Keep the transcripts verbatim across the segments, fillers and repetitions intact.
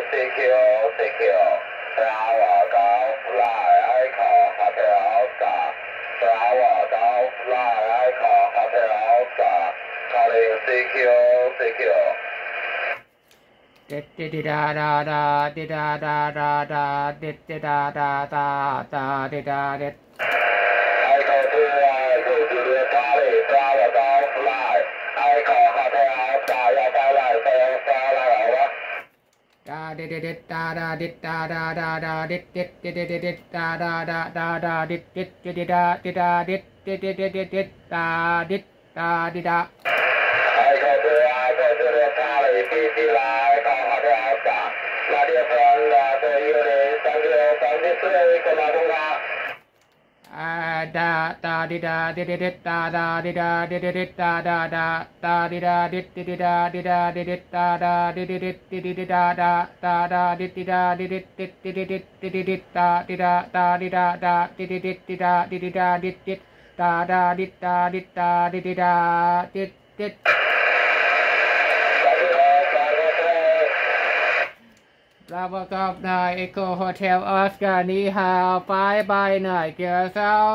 Thank you, thank you. Flower Golf Fly Echo Hotel Oscar. Flower Golf Fly Echo Hotel Oscar. Calling thank you, thank you. เด็ดเด็ดดาดาดาเด็ดดาดาดาดาเด็ดเด็ดดาดาดาดาเด็ดดาเด็ด Echo two one to Juliet Charlie. Flower Golf Fly Echo Hotel Oscar. 要发来飞发来好吗？ ดาเด็ดเด็ดดาดาเด็ดดาดาดาดาเด็ดเด็ดเด็ดเด็ดเด็ดดาดาดาดาดาเด็ดเด็ดเด็ดดาเด็ดดาเด็ดเด็ดเด็ดเด็ดเด็ดเด็ดดาเด็ดดาเด็ดดา Echo two one to Juliet Charlie. B C Line Echo Hotel Oscar. Radio from the unit. Thank you. From this way, กำลังทำงานอ่าดาดาดิดาดิดดิดดาดาดิดาดิดดิดดาดาดาดาดิดาดิดดิดาดิดาดิดดาดาดิดดิดดิดดิดาดาดาดาดิดดิดาดิดดิดดิดดิดดิดดิดดิดดาดิดาดาดิดาดาดิดดิดดิดาดิดดิดาดิดดิดดาดาดิดดาดิดดาดิดดิดาดิดดิดเราประกอบนายเอโกโฮเทลออสการ์นี่ฮาวไปไปหน่อยเกี่ยวเศร้า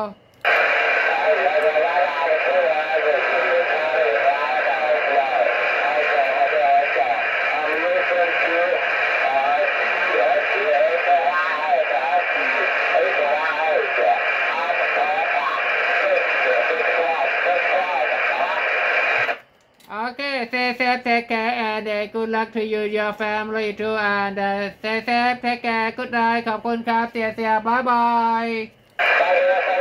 Okay, stay safe, take care, and uh, good luck to you, your family too, and uh, stay safe, take care, good night, ขอบคุณครับเสียเสียบายบาย